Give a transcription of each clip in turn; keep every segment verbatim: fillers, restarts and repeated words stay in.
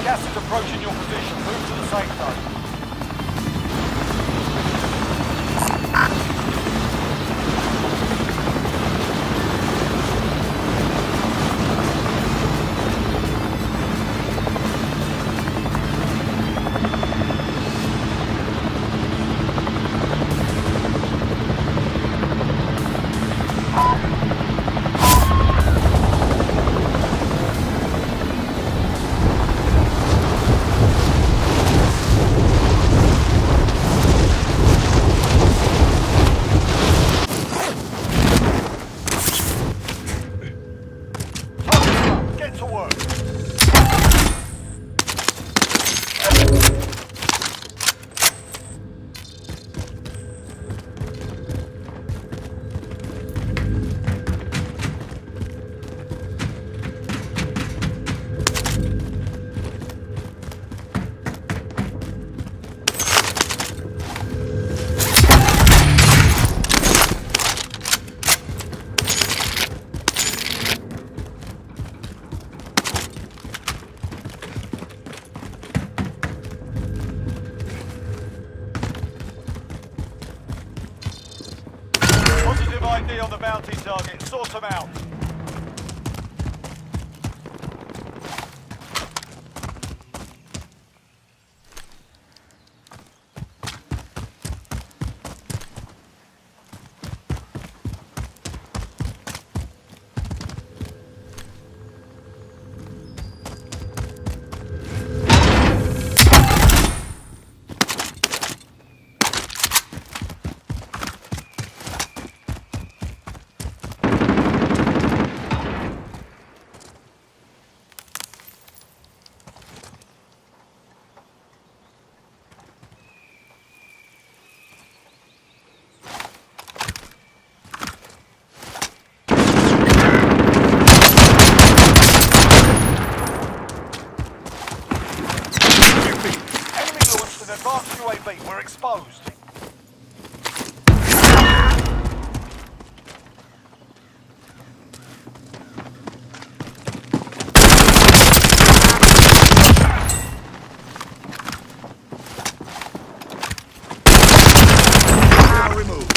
Gas is approaching your position. Move to the safe zone. I D on the bounty target. Sort them out. Advanced U A V, we're exposed. Now removed.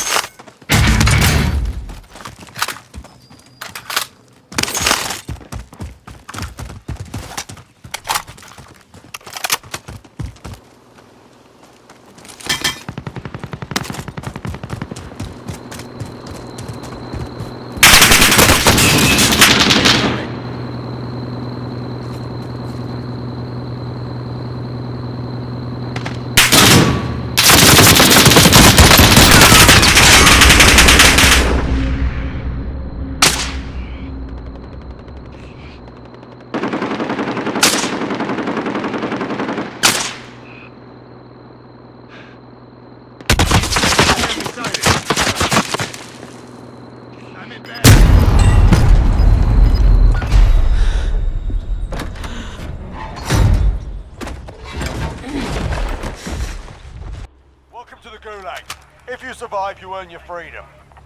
Welcome to the Gulag. If you survive, you earn your freedom.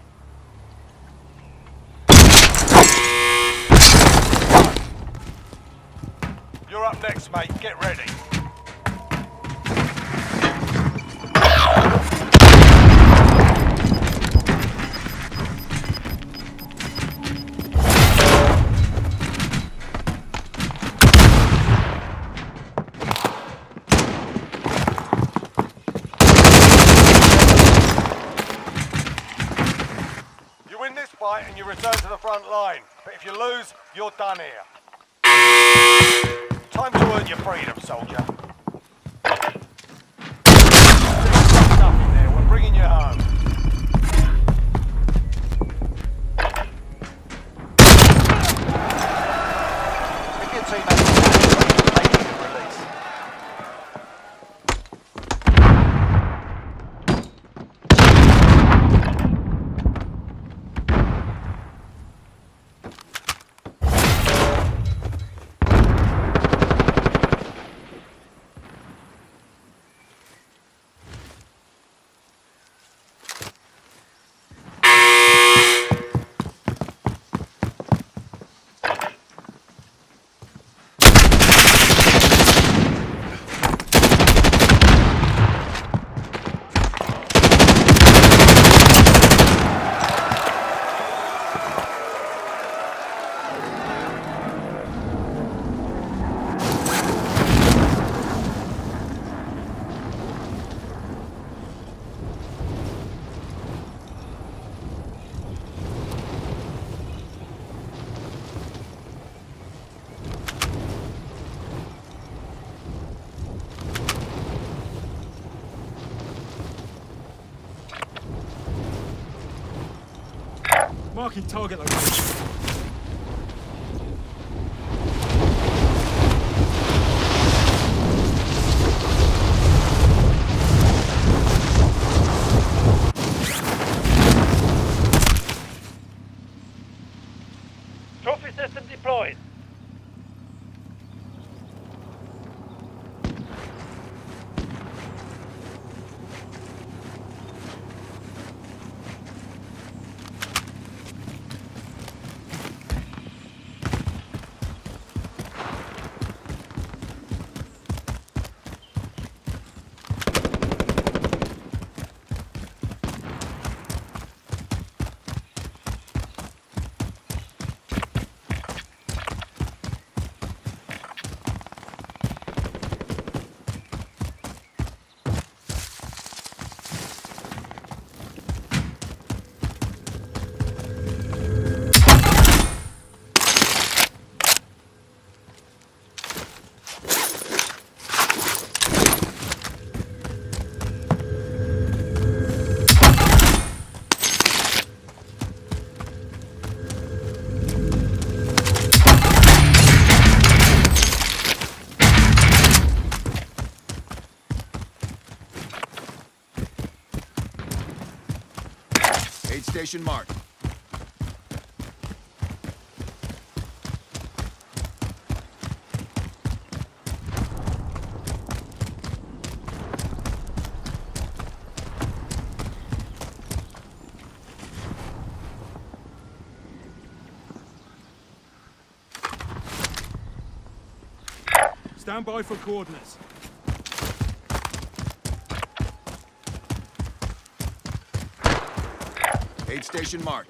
You're up next, mate. Get ready. And you return to the front line. But if you lose, you're done here. Time to earn your freedom, soldier. Stuff in there. We're bringing you home. If your team has a they need a release. Marking target location. Trophy system deployed. Aid station marked. Stand by for coordinates. Aid station marked.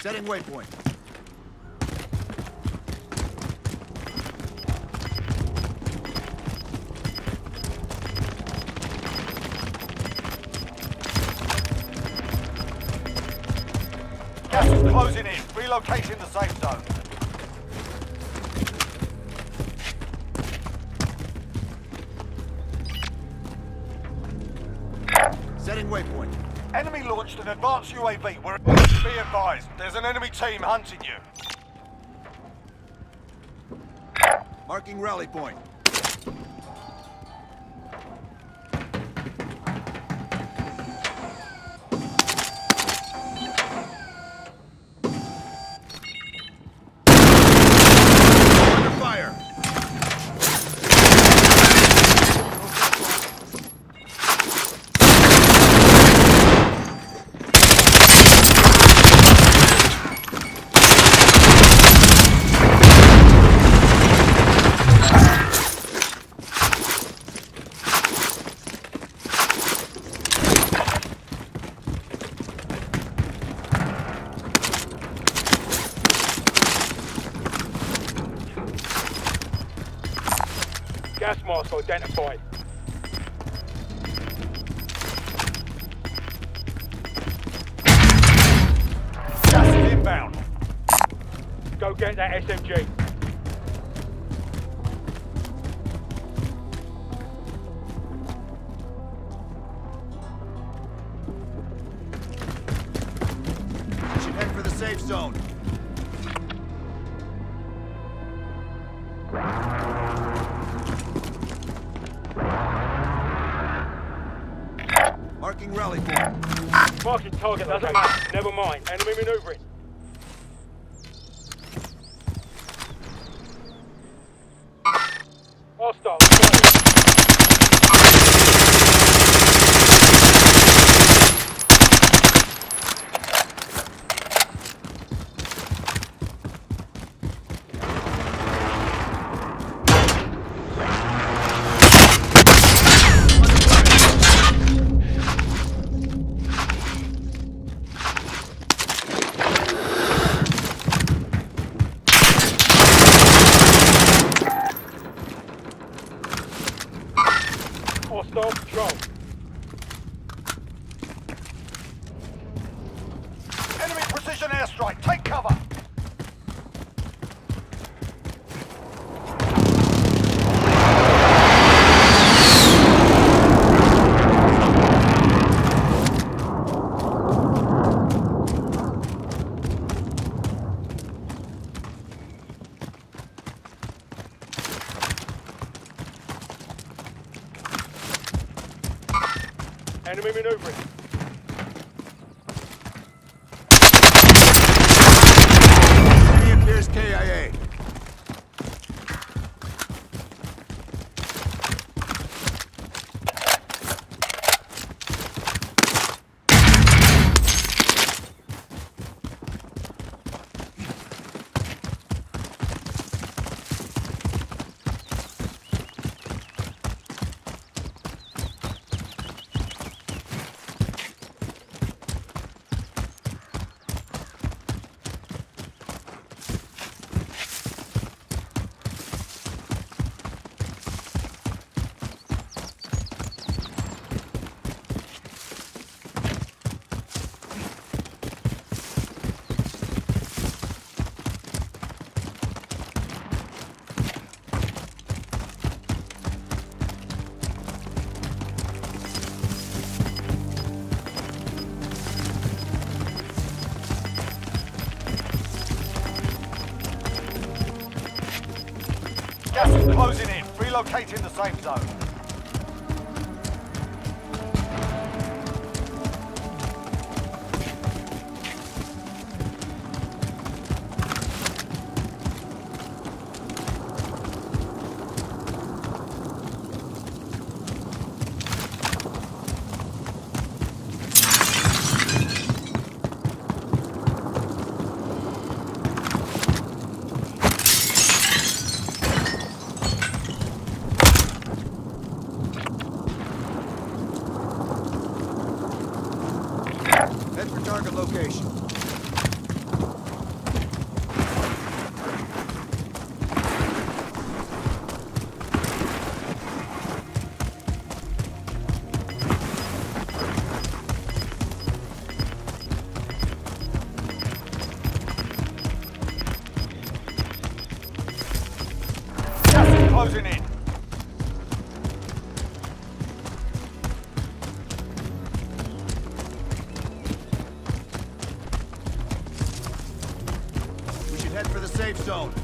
Setting waypoint. Gas is closing in. Relocating the safe zone. Setting waypoint. Enemy launched an advanced U A V. We're be advised. There's an enemy team hunting you. Marking rally point. Under fire. Gas mask identified. Gas is inbound. Go get that S M G. Should head for the safe zone. Marking rally point. Marking target doesn't matter. Never mind. Enemy maneuvering. Hostile. Hostile patrol. Enemy precision airstrike. Take cover. Enemy maneuvering. Enemy appears K I A. Gas is closing in. Relocating the safe zone. Head for target location. closing in. We should head for the safe zone.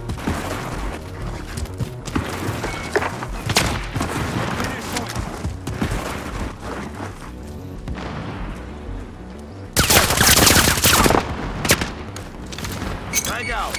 Frag out.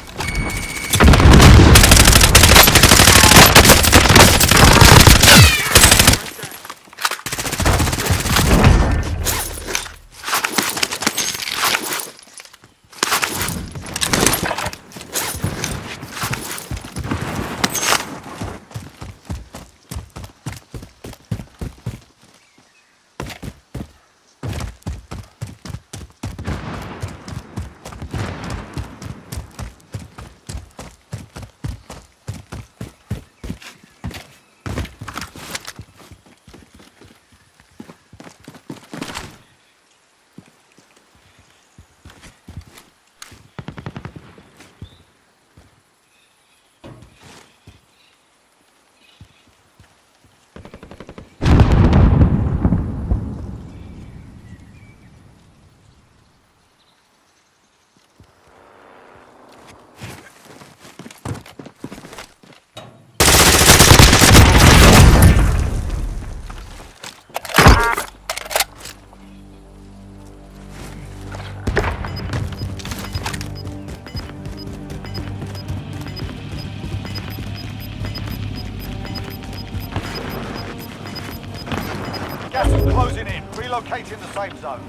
Gas is closing in. Relocating the safe zone.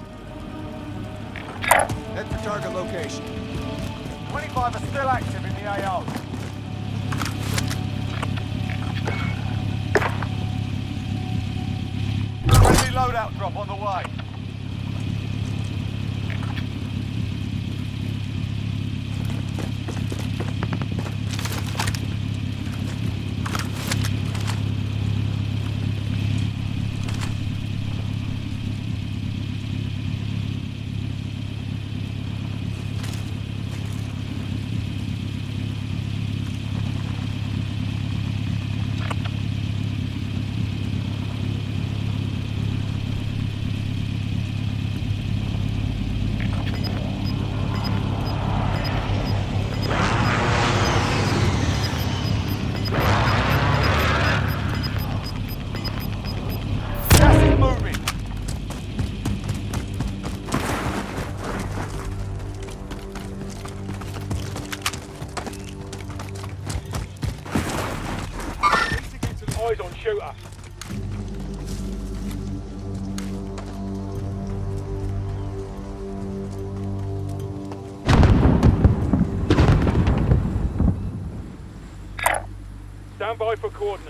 Head for target location. twenty-five are still active in the A O. Friendly loadout drop on the way. Eyes on shooter. Stand by for coordinates.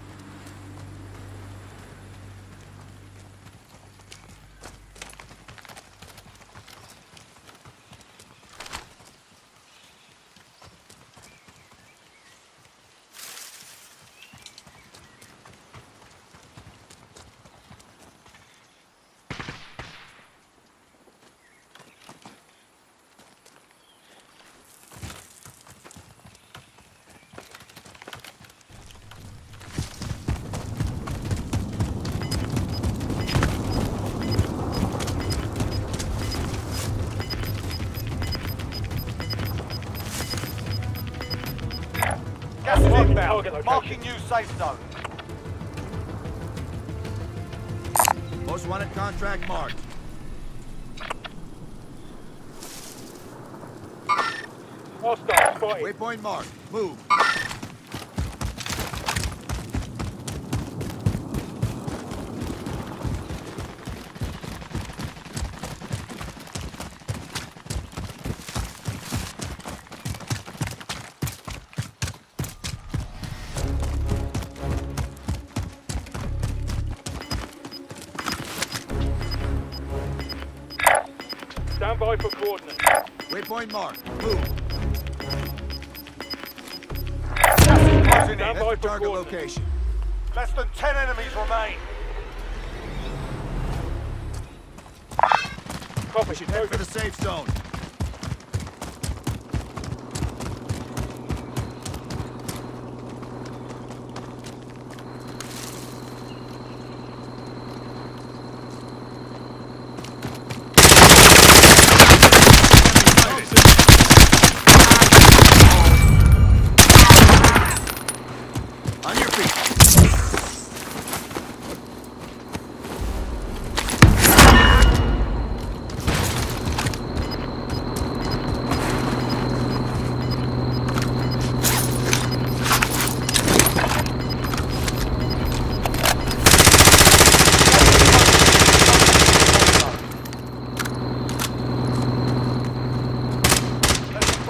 Gas is Marking inbound. target location. Marking new safe zone. Most wanted contract marked. Hostile spotted. Waypoint marked. Move. Stand by for coordinates. Waypoint marked. Move. Closing in. Stand by Head for for target coordinates. location. Less than ten enemies remain. Copy. We should head for the safe zone.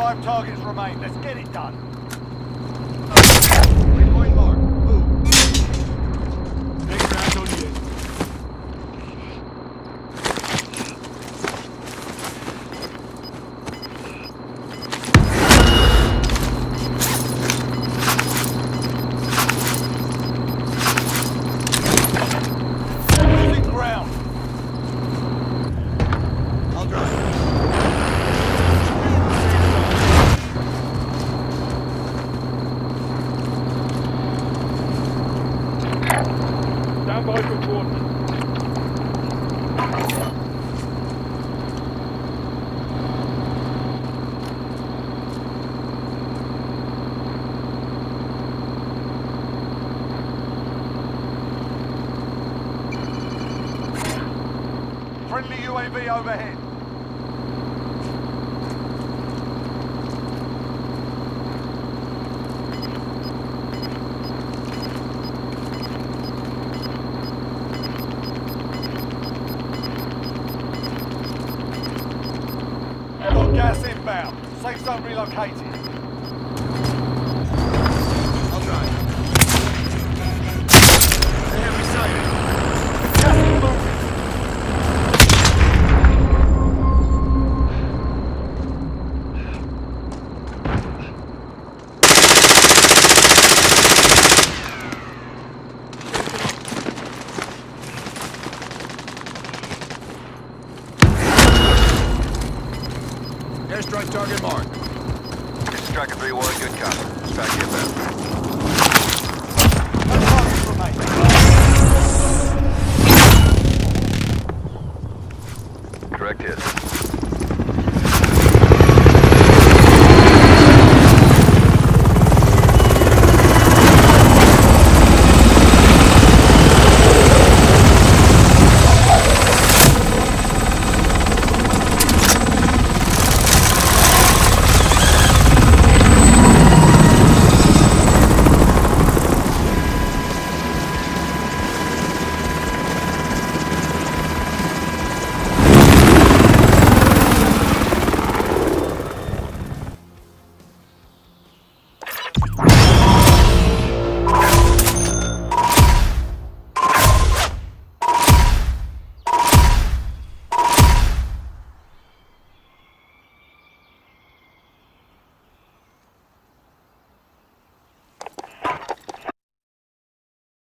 Five targets remain. Let's get it done. Waypoint marked. Move. Next round on you. Losing ground. I'll drive. Stand by for coordinates. Friendly U A V overhead. Got gas inbound. Safe zone relocated. I'll drive. They have me sighted. Gas is moving. Airstrike target marked. This is Striker three one, good copy. Dispatch you inbound. No targets remain. Correct hit.